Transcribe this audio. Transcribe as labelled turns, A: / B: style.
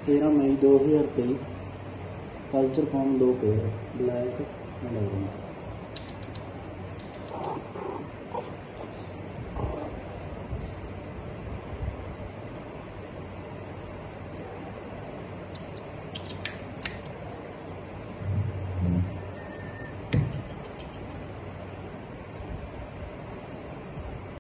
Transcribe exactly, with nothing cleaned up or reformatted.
A: तेरह मई दो हज़ार तेईस। कल्चर फॉर्म दो पेयर ब्लैक एंड ऑरेंज।